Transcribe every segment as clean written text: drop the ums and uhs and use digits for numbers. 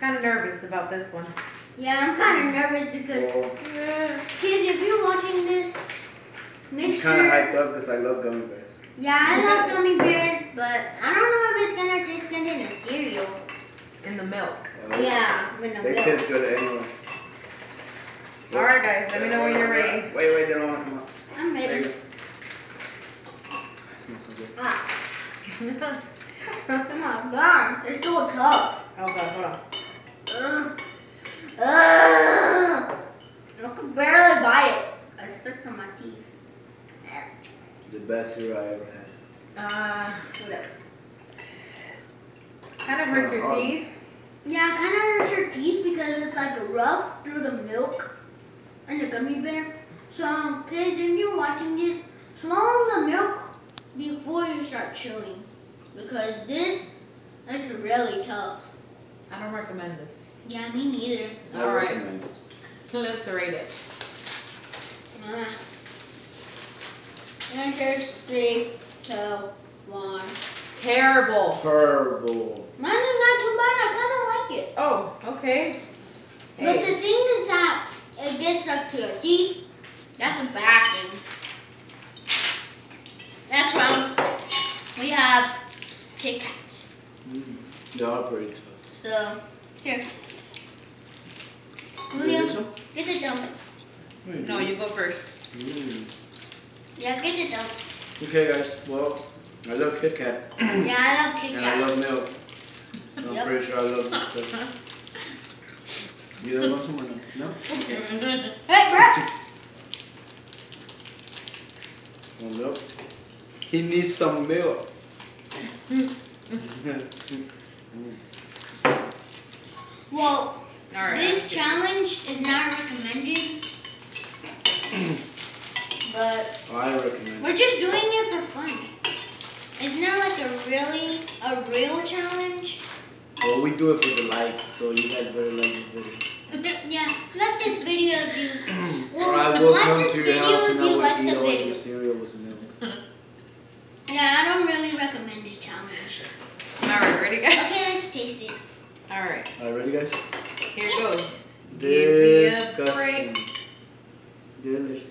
kind of nervous about this one. Yeah, I'm kind of nervous because, kids, if you're watching this, make sure. I'm kind of hyped up because I love gummy bears. Yeah, I love gummy bears, but I don't know if it's gonna taste good in a cereal. In the milk. Yeah, in the They milk. taste good anyway. Alright guys, let me know when you're ready. Wait, they don't want to come out. I'm There you ready. go. That smells so good. Ah. Oh my god, it's so tough. Oh god, hold on. I can barely bite it. I stuck to my teeth. The best cereal I ever had. Whatever. Kind of hurts your teeth. Yeah, it kind of hurts your teeth because it's like rough through the milk and the gummy bear. So, kids, if you're watching this, swallow the milk before you start chewing because this, it's really tough. I don't recommend this. Yeah, me neither. I Alright. recommend it. Let's rate it. Answers 3, 2, 1. Terrible. Terrible. Mine is not too bad. I kind of like it. Oh, okay. But the thing is that it gets stuck to your teeth. That's a bad thing. Next round, we have Kit Kats. They are pretty tough. So, here. You Julio, want some? get the dump. No, you go first. Yeah, get the dump. Okay, guys. Well, I love Kit Kat. Yeah, I love Kit And I Kat. love milk. I'm Yep. pretty sure I love this stuff. You guys want some or no? No? Okay. Hey, Brett! Want milk? He needs some milk. Well, Alright. this challenge is not recommended. But I recommend we're just doing it for fun. It's not like a real challenge. Well, we do it for the likes, so you guys better like this video. Yeah, like this video if you. Or I will like come this to your video house if and I you will like eat the all video. your cereal with milk. Yeah, I don't really recommend this challenge. Alright, ready guys? Okay, let's taste it. Alright, Alright, ready guys? here it goes. Give me a Disgusting. break. Delicious.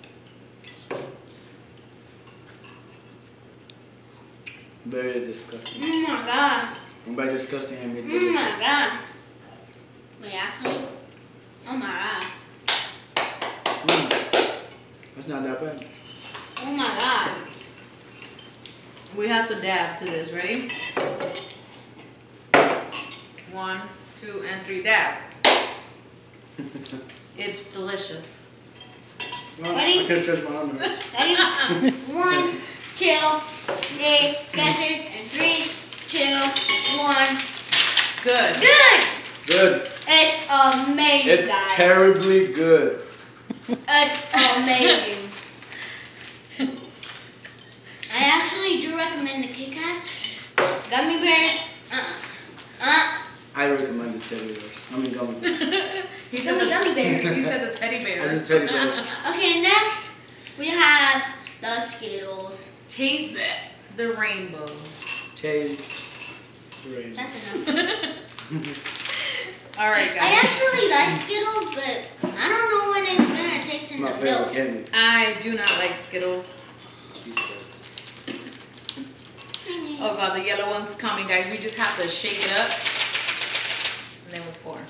Very disgusting. Oh my god. And by disgusting, I mean Oh delicious. my god. Wait, actually. Oh my god. That's not that bad. Oh my god. We have to dab to this. Ready? 1, 2, and 3. Dab. It's delicious. No, Ready? I can't stretch my arm. Ready? 1, 2, 3. Guesses and 3, 2, 1. Good. Good. Good. It's amazing, It's guys. terribly good. It's amazing. I actually do recommend the Kit Kats. Gummy bears. I recommend the teddy bears. I mean gummy bears. He said Gummy bears. She said the teddy I bears. just teddy bears. Okay, next we have the Skittles. Taste the rainbow. Taste. Great. That's enough. Alright I guys. actually like Skittles, but I don't know when it's gonna taste in My the favorite milk. candy. I do not like Skittles. Oh god, the yellow one's coming, guys. We just have to shake it up. And then we'll pour.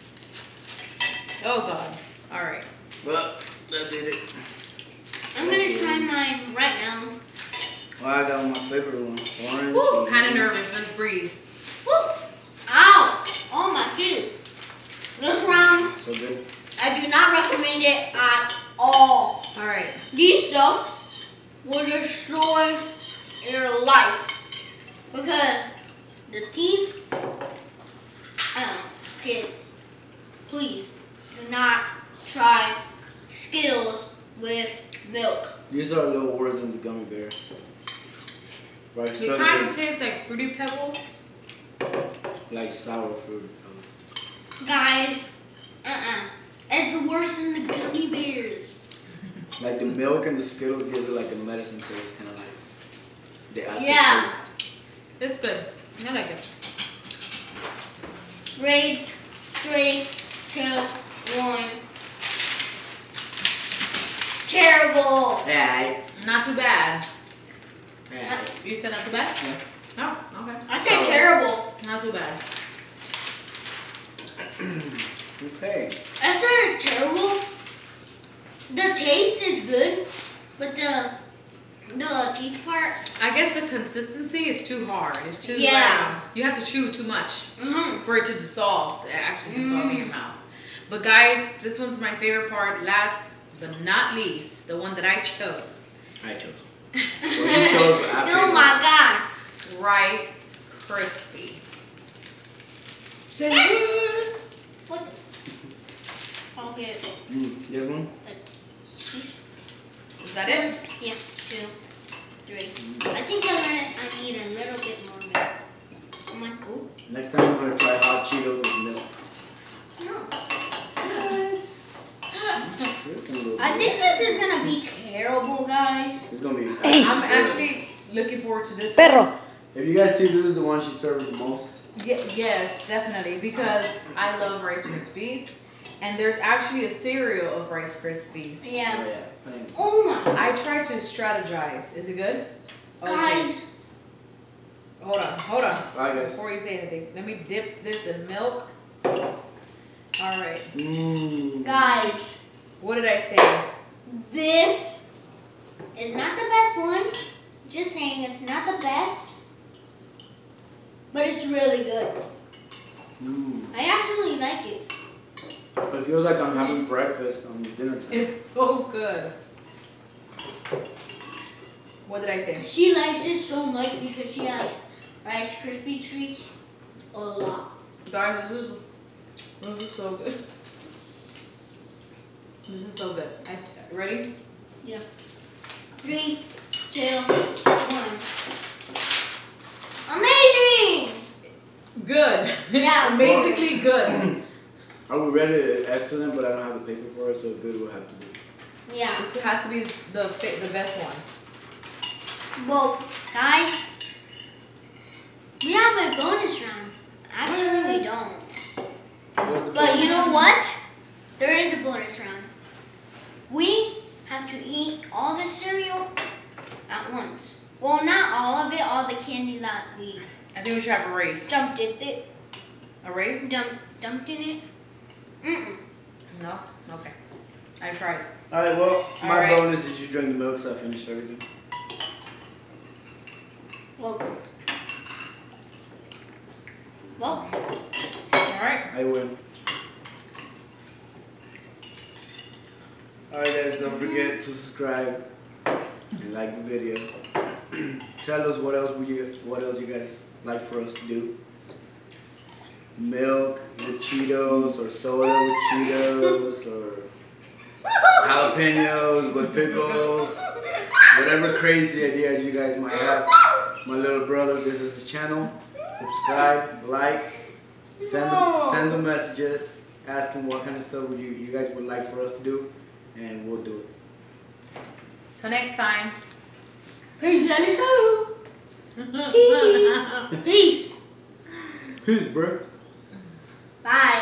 Oh god. Alright. Well, that did it. I'm gonna try mine right now. Well, I got my favorite one. Orange. Woo, and kind of green. nervous. Let's breathe. Woo! Ow! Oh my dude. This round, So good. I do not recommend it at all. Alright. These stuff will destroy your life because the teeth. Kids, please do not try Skittles with milk. These are a little worse than the gummy bears. Right, They so kind of taste like Fruity Pebbles. like sour fruit. Guys, it's worse than the gummy bears. Like the milk and the Skittles gives it like a medicine taste, kind of like the Yeah. aftertaste. It's good. I like it. Rate 3, 2, 1. Terrible. Yeah. Not too bad. Yeah. You said not too bad? Yeah. No, okay. I said terrible. Not too bad. Okay. I said it's terrible. The taste is good, but the teeth part. I guess the consistency is too hard. It's too Yeah. you have to chew too much Mm-hmm. for it to dissolve, to actually dissolve in your mouth. But guys, this one's my favorite part. Last but not least, the one that I chose. I chose. Well, you chose, but I Oh picked my god. Rice Krispie. Say what? What? Okay. This one? Is that it? Yeah, 2, 3. I think I need a little bit more milk. Am I cool? Next time we're gonna try hot Cheetos with milk. No. I I think this is gonna be terrible, guys. It's gonna be. I'm actually looking forward to this Perro. one. If you guys see, this is the one she serves the most. Yes, definitely, because I love Rice Krispies. And there's actually a cereal of Rice Krispies. Yeah. Oh, yeah. Oh my. I tried to strategize. Is it good? Okay. Guys. Hold on. Alright, guys. Before you say anything, let me dip this in milk. Alright. Guys. What did I say? This is not the best one. Just saying it's not the best. But it's really good. I actually like it. It feels like I'm having breakfast on dinner time. It's so good. What did I say? She likes it so much because she likes Rice Krispie treats a lot. Guys, this is so good. This is so good. Ready? Yeah. 3, 2, 1. Amazing! Good. Yeah. It's amazingly good. I would rate it excellent, but I don't have the paper for it, so good will have to be. Yeah. This has to be the best one. Well, guys, we have a bonus round. Actually, we don't. But you know what? There is a bonus round. We have to eat all the cereal at once. Well, not all of it, all the candy that we I think we should have a race. dumped it. A race? Dumped in it. Mm-mm. No? Okay. I tried. Alright, well, my Alright. bonus is you drink the milk, so I finished everything. Well, Alright. I win. Alright guys, don't forget to subscribe and like the video. Tell us what else you guys like for us to do. Milk with Cheetos, or soda with Cheetos, or jalapenos with pickles. Whatever crazy ideas you guys might have. My little brother, this is his channel. Subscribe, like, send them messages, ask him what kind of stuff you guys would like for us to do, and we'll do it. Till next time. peace. Peace. Peace, bro. Bye.